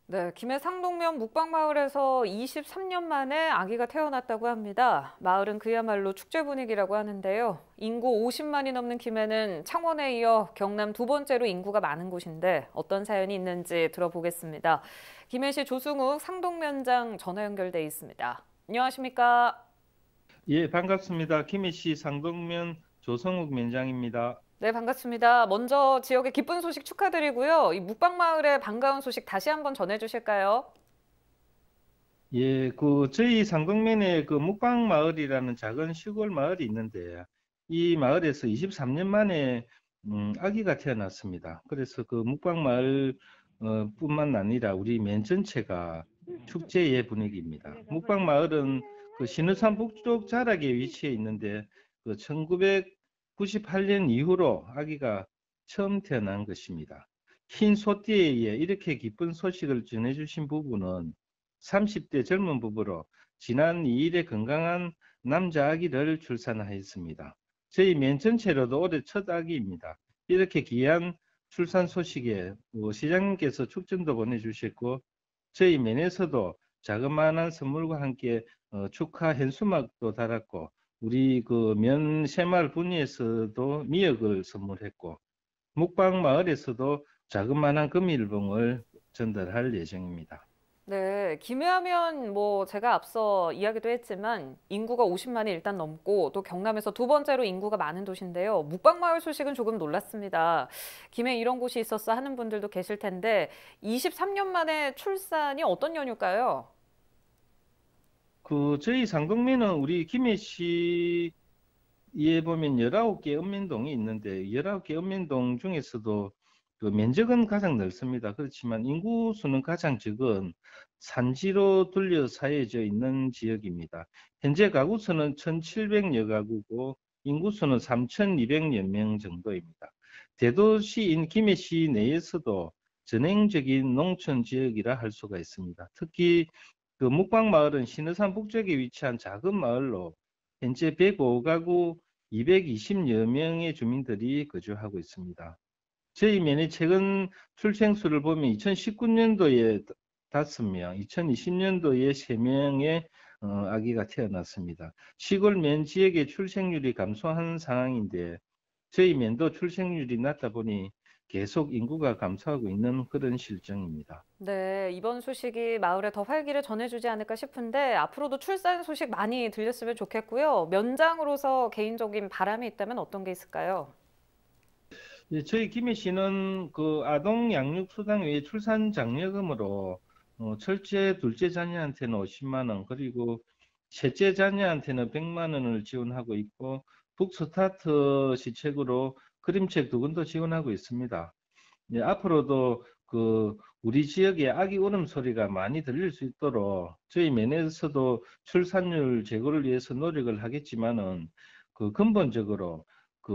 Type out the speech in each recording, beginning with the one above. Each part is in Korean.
네, 김해 상동면 묵방마을에서 23년 만에 아기가 태어났다고 합니다. 마을은 그야말로 축제 분위기라고 하는데요. 인구 50만이 넘는 김해는 창원에 이어 경남 두 번째로 인구가 많은 곳인데 어떤 사연이 있는지 들어보겠습니다. 김해시 조승욱 상동면장 전화 연결돼 있습니다. 안녕하십니까? 예, 반갑습니다. 김해시 상동면 조성욱 면장입니다. 네, 반갑습니다. 먼저 지역의 기쁜 소식 축하드리고요. 이 묵방마을의 반가운 소식 다시 한번 전해주실까요? 예, 저희 상동면에 묵방 마을이라는 작은 시골 마을이 있는데, 이 마을에서 23년 만에 아기가 태어났습니다. 그래서 묵방 마을 뿐만 아니라 우리 면 전체가 축제의 분위기입니다. 묵방 마을은 신의산 북쪽 자락에 위치해 있는데, 1998년 이후로 아기가 처음 태어난 것입니다. 흰 소띠에 의해 이렇게 기쁜 소식을 전해주신 부부는 30대 젊은 부부로 지난 2일에 건강한 남자 아기를 출산하였습니다. 저희 면 전체로도 올해 첫 아기입니다. 이렇게 귀한 출산 소식에 시장님께서 축전도 보내주셨고 저희 면에서도 자그마한 선물과 함께 축하 현수막도 달았고 우리 면 새마을 분위에서도 미역을 선물했고 묵방 마을에서도 자그마한 금일봉을 전달할 예정입니다. 네, 김해하면 뭐 제가 앞서 이야기도 했지만 인구가 50만이 일단 넘고 또 경남에서 두 번째로 인구가 많은 도시인데요. 묵방마을 소식은 조금 놀랐습니다. 김해 이런 곳이 있었어 하는 분들도 계실 텐데 23년 만에 출산이 어떤 연유일까요? 저희 상동면은 우리 김해시에 보면 19개 읍면동이 있는데 19개 읍면동 중에서도 면적은 가장 넓습니다. 그렇지만 인구수는 가장 적은 산지로 둘러싸여져 있는 지역입니다. 현재 가구 수는 1,700여 가구고 인구수는 3,200여 명 정도입니다. 대도시인 김해시 내에서도 전형적인 농촌 지역이라 할 수가 있습니다. 특히 묵방마을은 신의산 북쪽에 위치한 작은 마을로 현재 105가구 220여 명의 주민들이 거주하고 있습니다. 저희 면의 최근 출생수를 보면 2019년도에 5명, 2020년도에 3명의 아기가 태어났습니다. 시골 면 지역의 출생률이 감소한 상황인데 저희 면도 출생률이 낮다 보니 계속 인구가 감소하고 있는 그런 실정입니다. 네, 이번 소식이 마을에 더 활기를 전해주지 않을까 싶은데 앞으로도 출산 소식 많이 들렸으면 좋겠고요. 면장으로서 개인적인 바람이 있다면 어떤 게 있을까요? 예, 저희 김해시는 아동 양육 수당 외에 출산 장려금으로 첫째, 둘째 자녀한테는 50만 원, 그리고 셋째 자녀한테는 100만 원을 지원하고 있고 북스타트 시책으로 그림책 2권도 지원하고 있습니다. 예, 앞으로도 우리 지역의 아기 울음소리가 많이 들릴 수 있도록 저희 면에서도 출산율 제고를 위해서 노력을 하겠지만은 근본적으로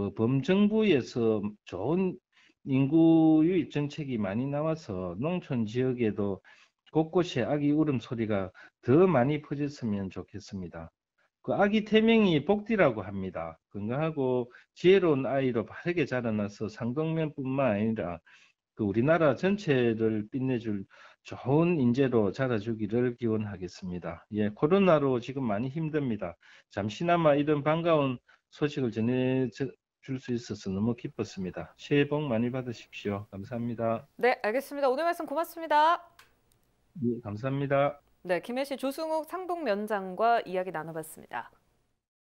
범정부에서 좋은 인구 유입 정책이 많이 나와서 농촌 지역에도 곳곳에 아기 울음소리가 더 많이 퍼졌으면 좋겠습니다. 아기 태명이 복디라고 합니다. 건강하고 지혜로운 아이로 바르게 자라나서 상동면뿐만 아니라 우리나라 전체를 빛내줄 좋은 인재로 자라주기를 기원하겠습니다. 예, 코로나로 지금 많이 힘듭니다. 잠시나마 이런 반가운 소식을 전해줄 수 있어서 너무 기뻤습니다. 새해 복 많이 받으십시오. 감사합니다. 네, 알겠습니다. 오늘 말씀 고맙습니다. 예, 감사합니다. 네, 김해시 조승욱 상동면장과 이야기 나눠봤습니다.